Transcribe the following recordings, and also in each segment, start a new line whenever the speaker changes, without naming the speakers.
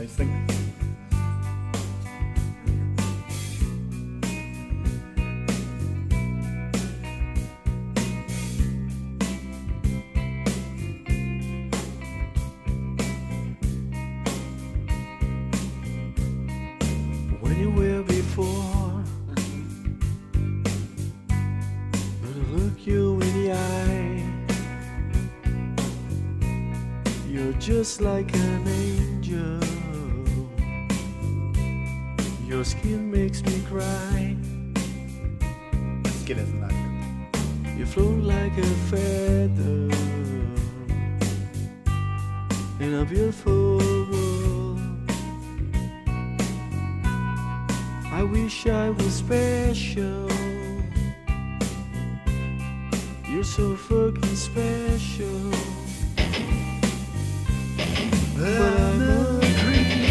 I think.
When you were before, but I look you in the eye, you're just like an angel. Your skin makes me cry.
Skin isn't that good.
You float like a feather in a beautiful world. I wish I was special. You're so fucking special. But I'm a creep.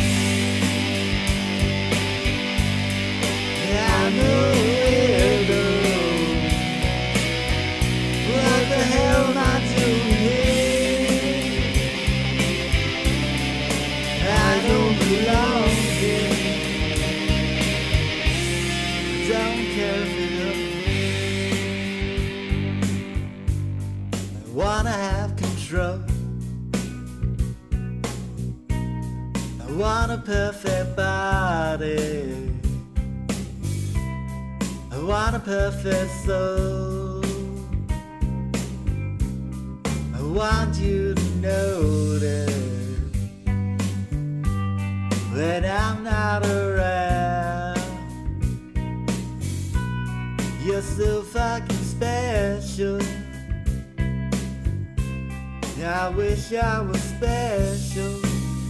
I'm a weirdo. What the hell am I doing here? I don't belong here. Don't care if it I wanna have control. I want a perfect body. I want a perfect soul. I want you to notice when I'm not around. You're so fucking special. I wish I was special,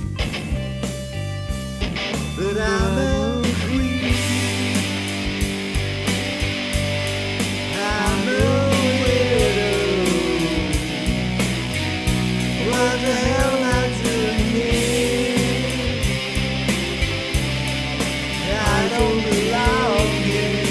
but I'm a creep. I'm a weirdo. What the hell am I doing here? I don't belong here.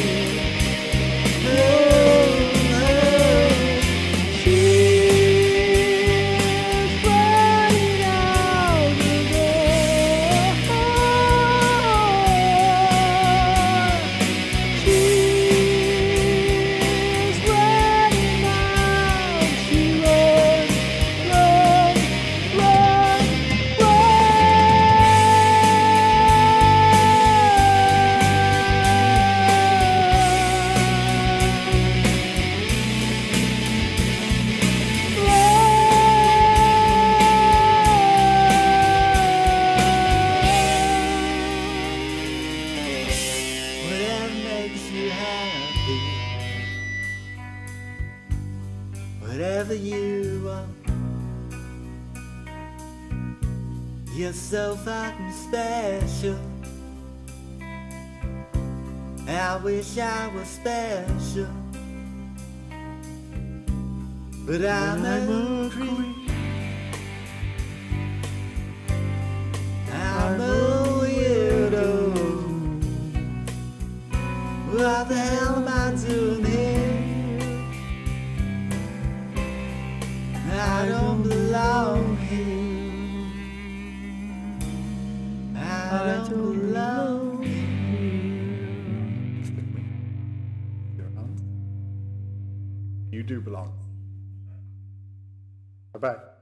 Whatever you want, you're so fucking special. I wish I was special, but I'm a creep. I'm a weirdo. What the hell am I doing here? I don't belong here. I don't belong here.
Stick me. Your hand. You do belong. Bye bye.